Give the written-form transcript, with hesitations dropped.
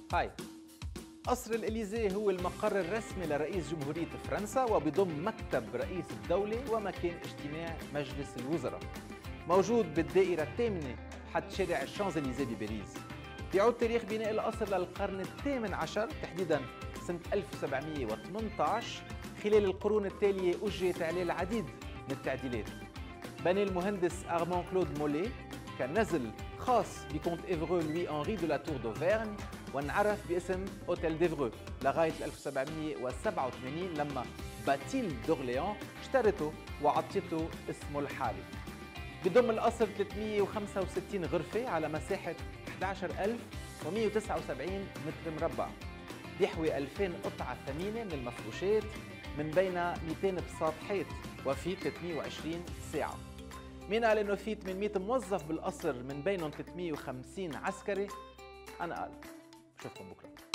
هاي. قصر الإليزيه هو المقر الرسمي لرئيس جمهورية فرنسا، وبضم مكتب رئيس الدولة ومكان اجتماع مجلس الوزراء. موجود بالدائرة الثامنة حد شارع الشانزليزيه بباريس. بيعود تاريخ بناء القصر للقرن الثامن عشر، تحديداً سنة 1718. خلال القرون التالية أجريت عليه العديد من التعديلات. بنى المهندس أرمان كلود مولي كنزل خاص بكونت إيفرو لوي أنري دو لا تور دوفيرن، وانعرف باسم أوتيل ديفرو لغاية 1787 لما باتيل دورليون اشترته وعطيته اسمه الحالي. بضم القصر 365 غرفة على مساحة 11179 متر مربع. بيحوي 2000 قطعة ثمينة من المفروشات، من بين 200 بساط حيط، وفي 320 ساعة. مين قال انه في 800 موظف بالقصر من بينهم 350 عسكري؟ انا قال. بشوفكم بكره.